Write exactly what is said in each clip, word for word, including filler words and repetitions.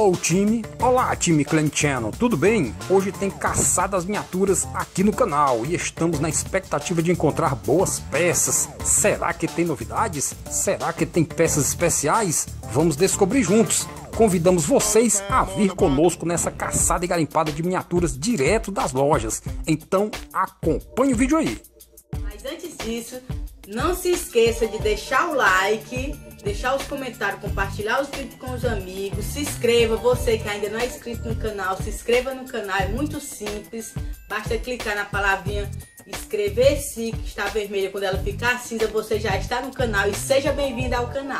Alô time, olá time Clan Channel, tudo bem? Hoje tem caçadas miniaturas aqui no canal e estamos na expectativa de encontrar boas peças. Será que tem novidades? Será que tem peças especiais? Vamos descobrir juntos. Convidamos vocês a vir conosco nessa caçada e garimpada de miniaturas direto das lojas. Então acompanhe o vídeo aí. Mas antes disso, não se esqueça de deixar o like, deixar os comentários, compartilhar os vídeos com os amigos, se inscreva, você que ainda não é inscrito no canal, se inscreva no canal, é muito simples, basta clicar na palavrinha inscrever-se, que está vermelha, quando ela ficar cinza, você já está no canal e seja bem-vindo ao canal.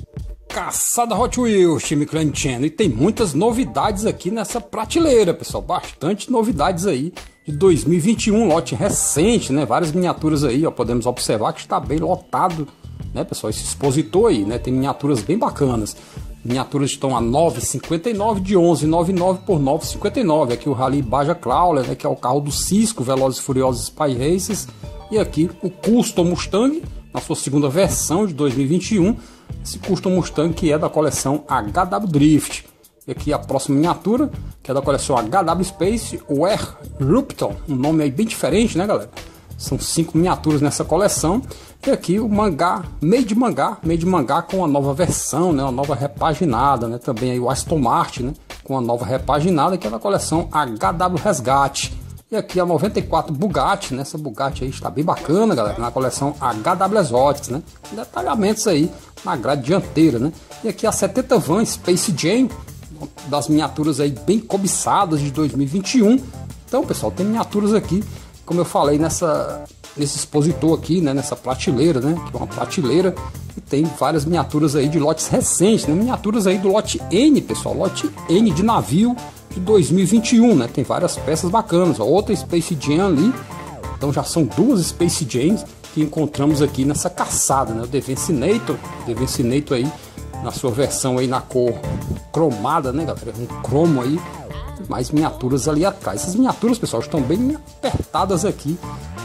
Caçada Hot Wheels, time Clan Channel, e tem muitas novidades aqui nessa prateleira, pessoal, bastante novidades aí de dois mil e vinte e um, lote recente, né, várias miniaturas aí, ó, podemos observar que está bem lotado, né, pessoal, esse expositor aí, né, tem miniaturas bem bacanas, miniaturas estão a nove reais e cinquenta e nove centavos, de onze reais e noventa e nove centavos por nove reais e cinquenta e nove centavos, aqui o Rally Baja Crawler, né, que é o carro do Cisco, Velozes e Furiosos Spy Races, e aqui o Custom Mustang, na sua segunda versão de dois mil e vinte e um, esse Custom Mustang que é da coleção H W Drift. E aqui a próxima miniatura, que é da coleção H W Space Wear Rupton, um nome aí bem diferente, né, galera? São cinco miniaturas nessa coleção. E aqui o mangá, Made Mangá, Made Mangá com uma nova versão, né, uma nova repaginada, né? Também aí o Aston Martin, né, com uma nova repaginada, que é da coleção H W Resgate. E aqui a noventa e quatro Bugatti, né? Essa Bugatti aí está bem bacana, galera, na coleção H W Exotics, né? Detalhamentos aí na grade dianteira, né? E aqui a setenta Van Space Jam, das miniaturas aí bem cobiçadas de dois mil e vinte e um. Então, pessoal, tem miniaturas aqui, como eu falei, nessa nesse expositor aqui, né, nessa prateleira, né, que é uma prateleira, e tem várias miniaturas aí de lotes recentes, né, miniaturas aí do lote N, pessoal, lote N de navio de dois mil e vinte e um, né, tem várias peças bacanas, ó, outra Space Jam ali, então já são duas Space Jams que encontramos aqui nessa caçada, né, o Devancinator, Devancinator aí na sua versão aí na cor cromada, né, galera, um cromo aí, mais miniaturas ali atrás. Essas miniaturas, pessoal, estão bem apertadas aqui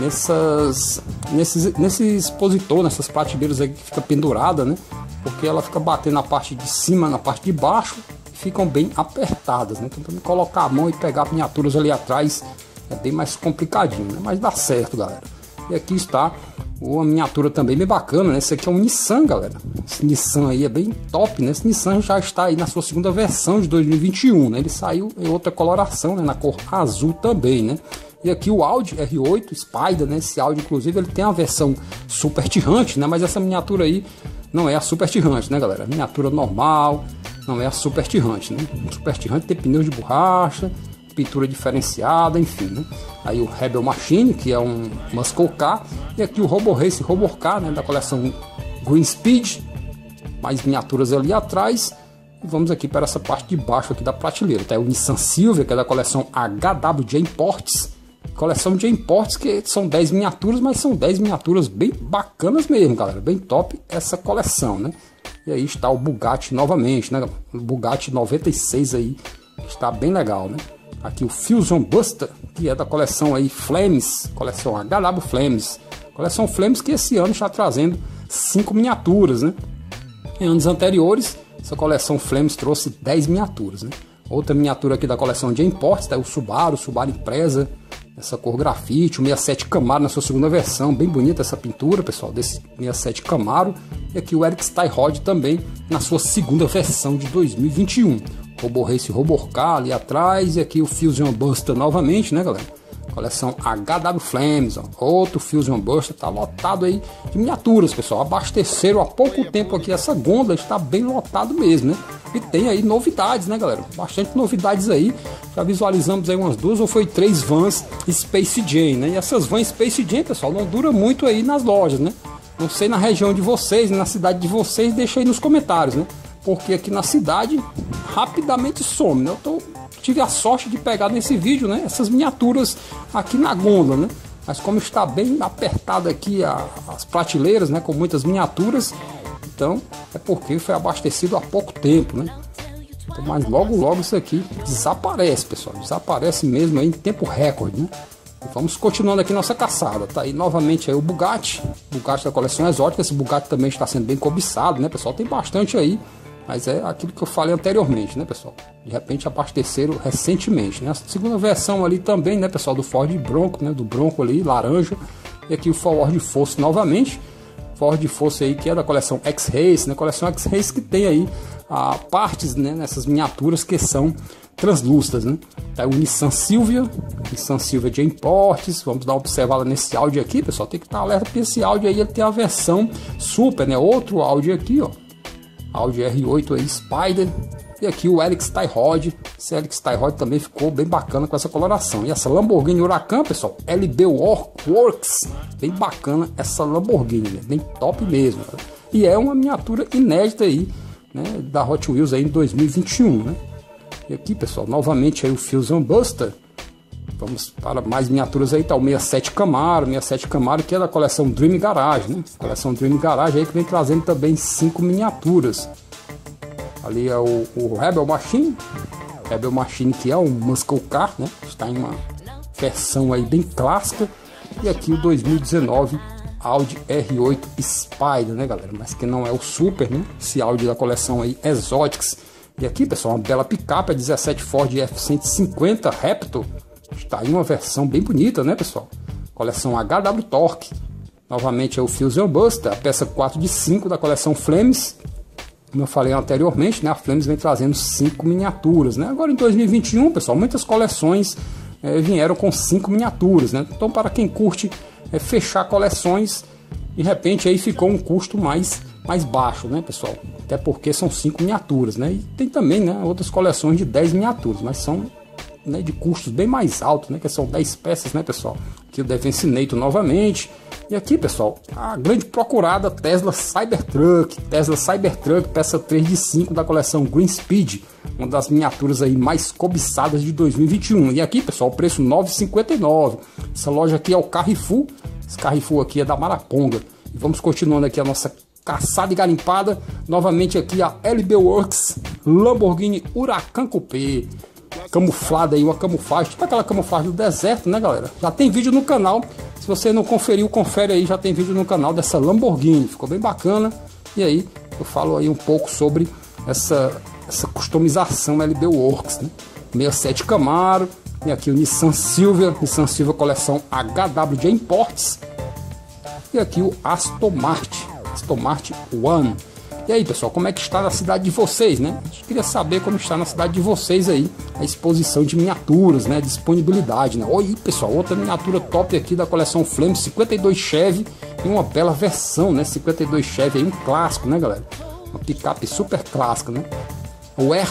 nessas, nesses, nesse expositor, nessas prateleiras aí que fica pendurada, né? Porque ela fica batendo na parte de cima, na parte de baixo, e ficam bem apertadas, né? Então, para colocar a mão e pegar miniaturas ali atrás é bem mais complicadinho, né? Mas dá certo, galera. E aqui está uma miniatura também bem bacana, né? Esse aqui é um Nissan, galera. Esse Nissan aí é bem top, né? Esse Nissan já está aí na sua segunda versão de dois mil e vinte e um, né? Ele saiu em outra coloração, né? Na cor azul também, né? E aqui o Audi R oito Spider, né? Esse Audi, inclusive, ele tem a versão Super Tirante, né? Mas essa miniatura aí não é a Super Tirante, né, galera? A miniatura normal, não é a Super Tirante, né? Super Tirante tem pneus de borracha, pintura diferenciada, enfim, né? Aí o Rebel Machine, que é um Muscle Car, e aqui o Robo Race Robo Car, né, da coleção Green Speed, mais miniaturas ali atrás. E vamos aqui para essa parte de baixo aqui da prateleira, tá? O Nissan Silvia, que é da coleção H W J Imports, coleção de Imports, que são dez miniaturas, mas são dez miniaturas bem bacanas mesmo, galera, bem top essa coleção, né? E aí está o Bugatti novamente, né? O Bugatti noventa e seis aí, está bem legal, né? Aqui o Fusion Buster, que é da coleção aí Flames, coleção H W Flames, coleção Flames que esse ano está trazendo cinco miniaturas, né? Em anos anteriores, essa coleção Flames trouxe dez miniaturas, né? Outra miniatura aqui da coleção de Imports, tá? O Subaru, o Subaru Impreza, essa cor grafite, o sessenta e sete Camaro na sua segunda versão, bem bonita essa pintura, pessoal, desse sessenta e sete Camaro. E aqui o Eric Styrod também na sua segunda versão de dois mil e vinte e um. Robo Race Roborcar ali atrás, e aqui o Fusion Buster novamente, né, galera? Coleção H W Flames, ó. Outro Fusion Buster, tá lotado aí de miniaturas, pessoal. Abasteceram há pouco tempo aqui, essa gôndola está bem lotado mesmo, né? E tem aí novidades, né, galera? Bastante novidades aí. Já visualizamos aí umas duas ou foi três vans Space Jam, né? E essas vans Space Jam, pessoal, não dura muito aí nas lojas, né? Não sei na região de vocês, na cidade de vocês, deixa aí nos comentários, né? Porque aqui na cidade rapidamente some, né? Eu tô, tive a sorte de pegar nesse vídeo, né, essas miniaturas aqui na gôndola, né? Mas como está bem apertado aqui a, as prateleiras, né, com muitas miniaturas, então é porque foi abastecido há pouco tempo, né? Então, mas logo logo isso aqui desaparece, pessoal, desaparece mesmo aí em tempo recorde, né? E vamos continuando aqui nossa caçada, tá aí novamente aí o Bugatti, Bugatti da coleção exótica. Esse Bugatti também está sendo bem cobiçado, né, pessoal? Tem bastante aí Mas é aquilo que eu falei anteriormente, né, pessoal? De repente abasteceram recentemente, né? A segunda versão ali também, né, pessoal, do Ford Bronco, né? Do Bronco ali, laranja. E aqui o Ford Focus novamente. Ford Focus aí que é da coleção X-Race, né? Coleção X-Race que tem aí a, partes, né, nessas miniaturas que são translúcidas, né? Tá o Nissan Silvia, Nissan Silvia de importes. Vamos dar uma observada nesse áudio aqui, pessoal. Tem que estar alerta porque esse áudio aí ele tem a versão Super, né? Outro áudio aqui, ó. Audi R oito aí, Spider. E aqui o Helix Tie Rod. Esse Helix Tie Rod também ficou bem bacana com essa coloração. E essa Lamborghini Huracan, pessoal, L B Works. Bem bacana essa Lamborghini, né? Bem top mesmo. Cara. E é uma miniatura inédita aí, né? Da Hot Wheels aí em dois mil e vinte e um, né? E aqui, pessoal, novamente aí o Fusion Buster. Vamos para mais miniaturas aí, tá o sessenta e sete Camaro, sessenta e sete Camaro que é da coleção Dream Garage, né? Coleção Dream Garage aí que vem trazendo também cinco miniaturas. Ali é o, o Rebel Machine, Rebel Machine que é um Muscle Car, né? Está em uma versão aí bem clássica. E aqui o dois mil e dezenove Audi R oito Spider, né, galera? Mas que não é o Super, né? Esse Audi da coleção aí Exotics. E aqui, pessoal, uma bela picape, a dezessete Ford F cento e cinquenta Raptor. Está em uma versão bem bonita, né, pessoal? Coleção H W Torque. Novamente é o Fusion Buster, a peça quatro de cinco da coleção Flames. Como eu falei anteriormente, né, a Flames vem trazendo cinco miniaturas, né? Agora em dois mil e vinte e um, pessoal, muitas coleções é, vieram com cinco miniaturas, né? Então, para quem curte é, fechar coleções, de repente aí ficou um custo mais, mais baixo, né, pessoal? Até porque são cinco miniaturas, né? E tem também, né, outras coleções de dez miniaturas, mas são, né, de custos bem mais altos, né, que são dez peças, né, pessoal? Aqui o Defensinator novamente. E aqui, pessoal, a grande procurada Tesla Cybertruck, Tesla Cybertruck, peça três de cinco da coleção Green Speed, uma das miniaturas aí mais cobiçadas de dois mil e vinte e um. E aqui, pessoal, o preço nove reais e cinquenta e nove centavos. Essa loja aqui é o Carrefour, esse Carrefour aqui é da Maraponga. E vamos continuando aqui a nossa caçada e garimpada. Novamente aqui a L B Works Lamborghini Huracan Coupé. Camuflada aí, uma camuflagem, tipo aquela camuflagem do deserto, né, galera? Já tem vídeo no canal. Se você não conferiu, confere aí, já tem vídeo no canal dessa Lamborghini. Ficou bem bacana. E aí, eu falo aí um pouco sobre essa, essa customização L B Works, né? sessenta e sete Camaro. E aqui o Nissan Silvia, Nissan Silvia coleção H W de Imports. E aqui o Aston Martin, Aston Martin One. E aí, pessoal, como é que está na cidade de vocês, né? A gente queria saber como está na cidade de vocês aí a exposição de miniaturas, né? Disponibilidade, né? Olha aí, pessoal, outra miniatura top aqui da coleção Flames, cinquenta e dois Chevy e uma bela versão, né? cinquenta e dois Chevy aí, um clássico, né, galera? Uma picape super clássica, né? O Air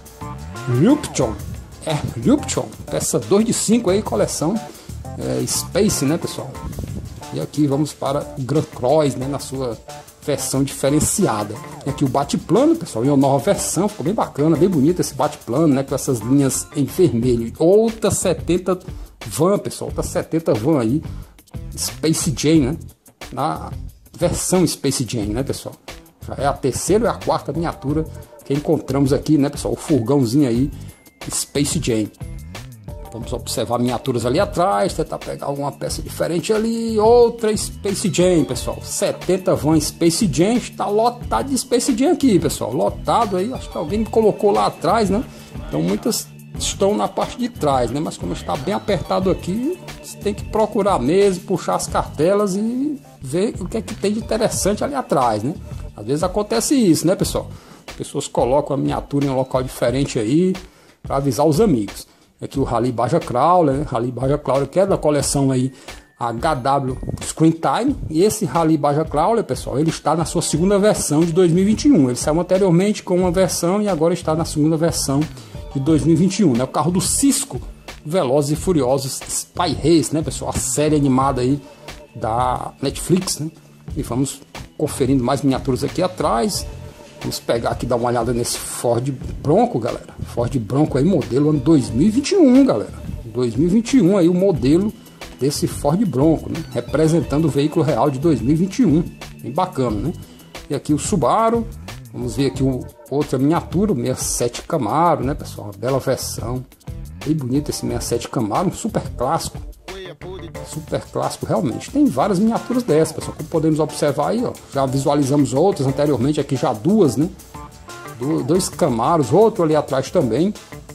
Ruption, Air Ruption, peça dois de cinco aí, coleção é, Space, né, pessoal? E aqui vamos para o Grand Cross, né? Na sua versão diferenciada. E aqui o bate-plano, pessoal, em uma nova versão, ficou bem bacana, bem bonito esse bate-plano, né, com essas linhas em vermelho. Outra setenta Van, pessoal, outra setenta Van aí, Space Jam, né, na versão Space Jam, né, pessoal. Já é a terceira e a quarta miniatura que encontramos aqui, né, pessoal, o furgãozinho aí, Space Jam. Vamos observar miniaturas ali atrás, tentar pegar alguma peça diferente ali. Outra Space Jam, pessoal. setenta Van Space Jam. Está lotado de Space Jam aqui, pessoal. Lotado aí. Acho que alguém colocou lá atrás, né? Então muitas estão na parte de trás, né? Mas como está bem apertado aqui, você tem que procurar mesmo, puxar as cartelas e ver o que é que tem de interessante ali atrás, né? Às vezes acontece isso, né, pessoal? As pessoas colocam a miniatura em um local diferente aí para avisar os amigos. Aqui o Rally Baja Crawler, né? Rally Baja Crawler que é da coleção aí H W Screen Time. E esse Rally Baja Crawler, pessoal, ele está na sua segunda versão de dois mil e vinte e um. Ele saiu anteriormente com uma versão e agora está na segunda versão de dois mil e vinte e um, né? O carro do Cisco Velozes e Furiosos Spy Race, né, pessoal? A série animada aí da Netflix, né? E vamos conferindo mais miniaturas aqui atrás. Vamos pegar aqui, dar uma olhada nesse Ford Bronco, galera. Ford Bronco aí, modelo ano dois mil e vinte e um, galera. dois mil e vinte e um aí, o modelo desse Ford Bronco, né? Representando o veículo real de dois mil e vinte e um. Bem bacana, né? E aqui o Subaru. Vamos ver aqui o, outra miniatura, o sessenta e sete Camaro, né, pessoal? Uma bela versão. Bem bonito esse sessenta e sete Camaro, um super clássico. Super clássico, realmente. Tem várias miniaturas dessas, pessoal. Como podemos observar aí, ó. Já visualizamos outras anteriormente, aqui já duas, né? do, dois Camaros, outro ali atrás também.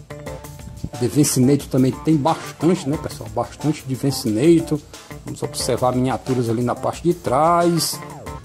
De Vencinator também tem bastante, né, pessoal? Bastante de Vencinator. Vamos observar miniaturas ali na parte de trás.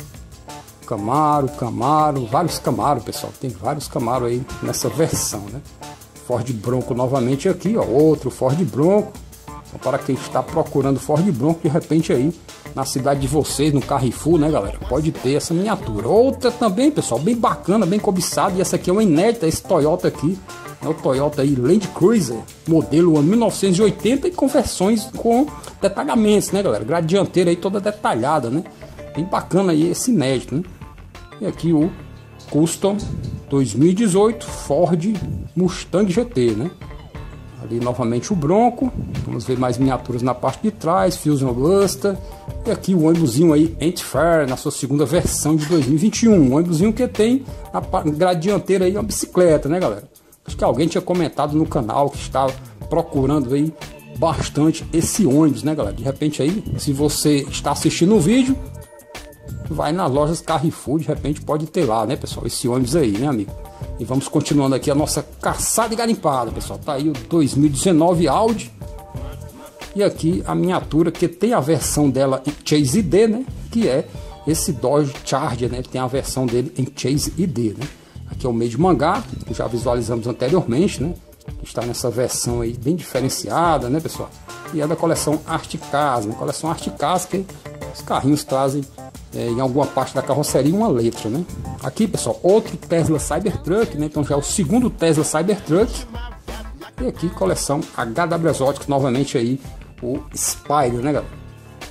Camaro, Camaro, vários Camaro, pessoal. Tem vários Camaro aí nessa versão, né? Ford Bronco novamente aqui, ó. Outro Ford Bronco. Então, para quem está procurando Ford Bronco, de repente aí na cidade de vocês, no Carrefour, né, galera? Pode ter essa miniatura. Outra também, pessoal, bem bacana, bem cobiçada. E essa aqui é uma inédita, esse Toyota aqui. É o Toyota aí Land Cruiser, modelo mil novecentos e oitenta e com versões com detalhamentos, né, galera? Grade dianteira aí toda detalhada, né? Bem bacana aí esse inédito, né? E aqui o Custom dois mil e dezoito Ford Mustang G T, né? Ali novamente o Bronco. Vamos ver mais miniaturas na parte de trás, Fusion Luster. E aqui o ônibusinho aí Anti-Fair na sua segunda versão de dois mil e vinte e um. Um ônibusinho que tem na grade dianteira aí uma bicicleta, né, galera? Acho que alguém tinha comentado no canal que estava procurando aí bastante esse ônibus, né, galera? De repente aí, se você está assistindo o vídeo, vai nas lojas Carrefour, de repente pode ter lá, né, pessoal? Esse ônibus aí, né, amigo? E vamos continuando aqui a nossa caçada e garimpada, pessoal. Tá aí o dois mil e dezenove Audi. E aqui a miniatura que tem a versão dela em Chase I D, né? Que é esse Dodge Charger, né? Tem a versão dele em Chase I D, né? Aqui é o meio de mangá, que já visualizamos anteriormente, né? Que está nessa versão aí bem diferenciada, né, pessoal? E é da coleção Art Cars, né? Coleção Art Cars, que os carrinhos trazem é, em alguma parte da carroceria uma letra, né? Aqui, pessoal, outro Tesla Cybertruck, né? Então já é o segundo Tesla Cybertruck. E aqui coleção H W Exotics, novamente aí o Spider, né, galera?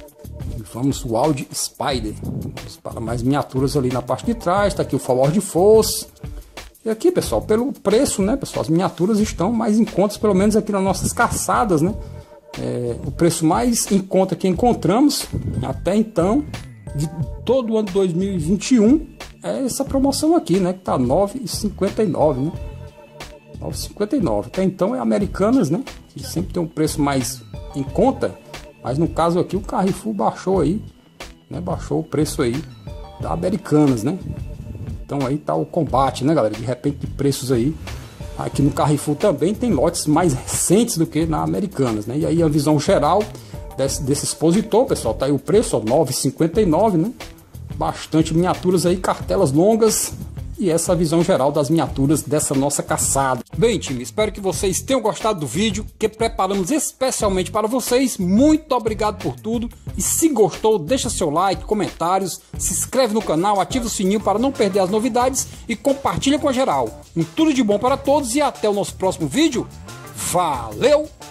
E vamos o Audi Spider. Vamos para mais miniaturas ali na parte de trás. Tá aqui o Ford Force. E aqui, pessoal, pelo preço, né, pessoal, as miniaturas estão mais em conta, pelo menos aqui nas nossas caçadas, né? É, o preço mais em conta que encontramos até então, de todo o ano de dois mil e vinte e um, é essa promoção aqui, né? Que tá nove reais e cinquenta e nove centavos, né? nove reais e cinquenta e nove centavos. Até então é Americanas, né? Que sempre tem um preço mais em conta, mas no caso aqui o Carrefour baixou aí, né? Baixou o preço aí da Americanas, né? Então aí tá o combate, né, galera? De repente de preços aí. Aqui no Carrefour também tem lotes mais recentes do que na Americanas, né? E aí a visão geral desse, desse expositor, pessoal, tá aí o preço, ó, nove reais e cinquenta e nove centavos, né? Bastante miniaturas aí, cartelas longas. E essa visão geral das miniaturas dessa nossa caçada. Bem, time, espero que vocês tenham gostado do vídeo que preparamos especialmente para vocês. Muito obrigado por tudo. E se gostou, deixa seu like, comentários, se inscreve no canal, ativa o sininho para não perder as novidades e compartilha com a geral. Um tudo de bom para todos e até o nosso próximo vídeo. Valeu!